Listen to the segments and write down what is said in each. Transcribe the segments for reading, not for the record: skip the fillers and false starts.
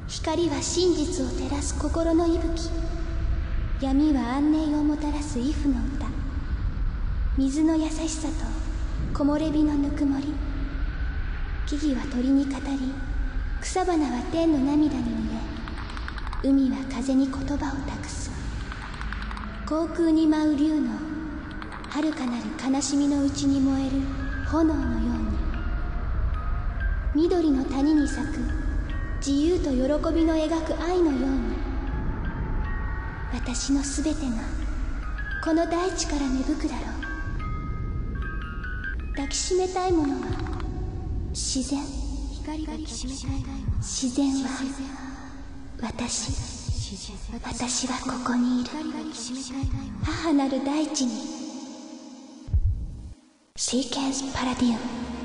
光は真実を照らす心の息吹、闇は安寧をもたらす畏怖の歌。水の優しさと木漏れ日のぬくもり。木々は鳥に語り、草花は天の涙に濡れ、海は風に言葉を託す。航空に舞う竜の遥かなる悲しみのうちに燃える炎のように、緑の谷に咲く自由と喜びの描く愛のように、私のすべてがこの大地から芽吹くだろう。抱きしめたいものは自然。自然は私。私はここにいる。母なる大地に。シーケンスパラディウム。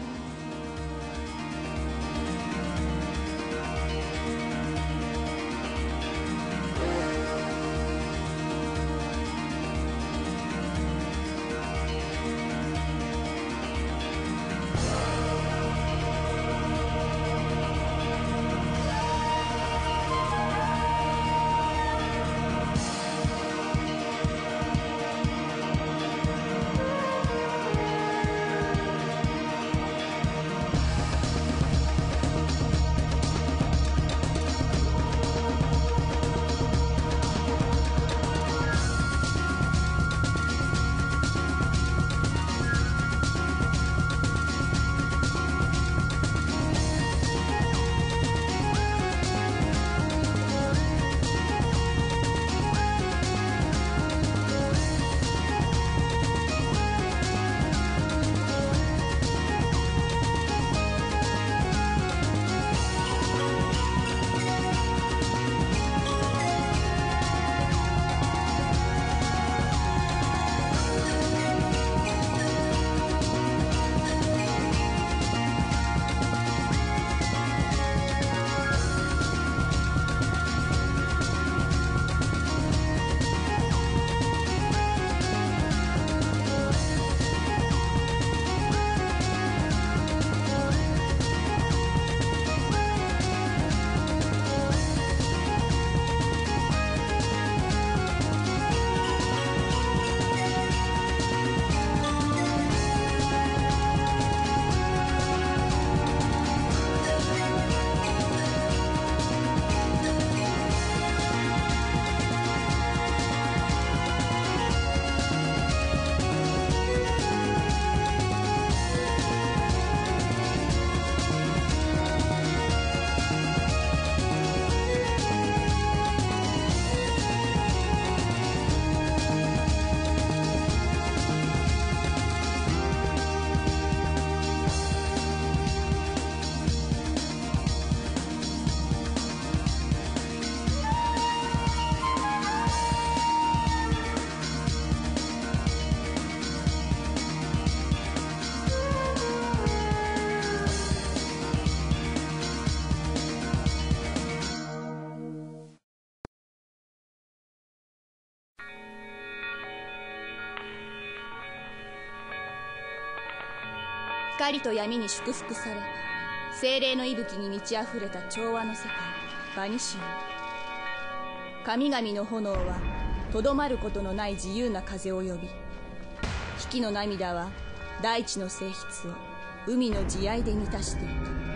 光と闇に祝福され、精霊の息吹に満ち溢れた調和の世界バニシュー。神々の炎はとどまることのない自由な風を呼び、比企の涙は大地の性質を海の慈愛で満たしていた。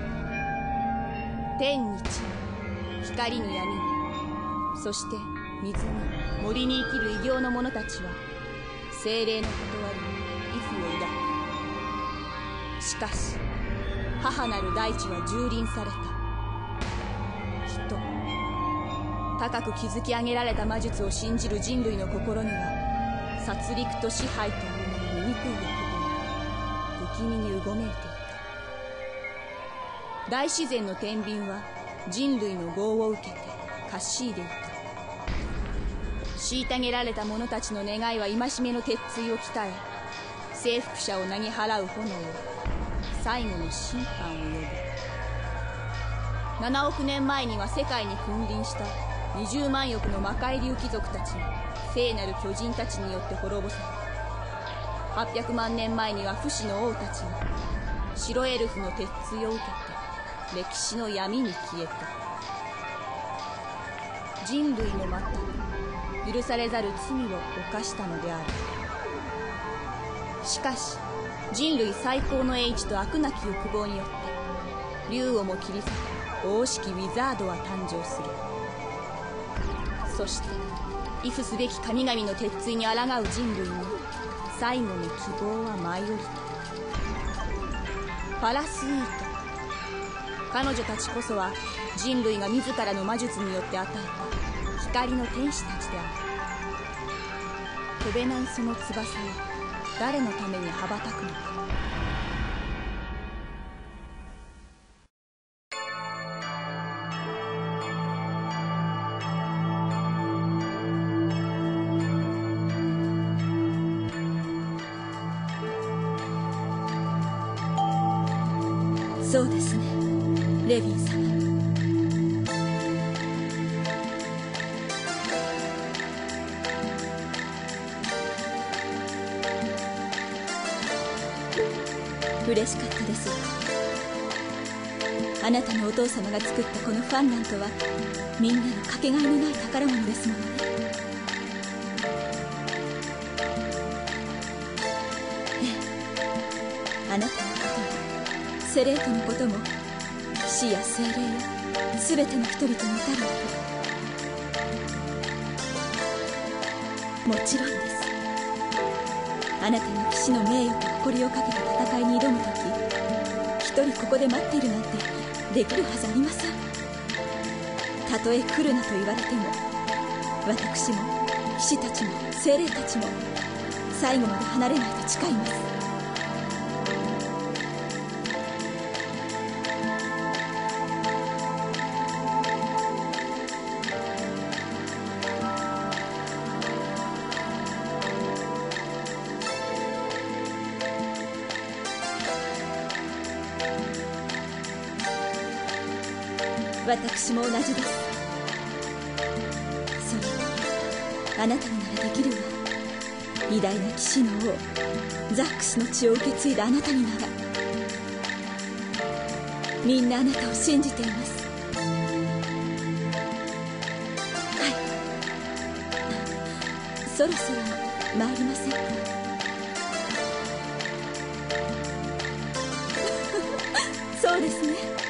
天に地に光に闇に、そして水に森に生きる異形の者たちは精霊の断りに畏怖を抱く。しかし母なる大地は蹂躙された。人、高く築き上げられた魔術を信じる人類の心には殺戮と支配という醜い欲望が不気味にうごめいていた。大自然の天秤は人類の業を受けてかしいでいた。虐げられた者たちの願いは戒めの鉄槌を鍛え、征服者を投げ払う炎を最後の審判を呼ぶ。7億年前には世界に君臨した20万翼の魔界竜貴族たちが聖なる巨人たちによって滅ぼされ、800万年前には不死の王たちが白エルフの鉄槌を受けて歴史の闇に消えた。 人類もまた許されざる罪を犯したのである。しかし人類最高の英知と悪なき欲望によって竜をも切り裂く大式ウィザードは誕生する。そして畏怖すべき神々の鉄槌に抗う人類に最後の希望は舞い降りた。パラスイート、彼女たちこそは人類が自らの魔術によって与えた光の天使たちである。飛べないその翼は誰のために羽ばたくのか。そうですね、レヴィン様。嬉しかったですわ。あなたのお父様が作ったこのファンラントはみんなのかけがえのない宝物ですものね。ええ、あなたのこともセレートのことも騎士や精霊や全ての人々のためにもちろんです。あなたの騎士の名誉と誇りをかけた戦いに挑むとき、一人ここで待っているなんてできるはずありません。たとえ来るなと言われても、私も騎士たちも精霊たちも最後まで離れないと誓います。私も同じです。それはあなたにならできるわ。偉大な騎士の王ザックスの血を受け継いだあなたになら。みんなあなたを信じています。はい、そろそろ参りませんか。そうですね。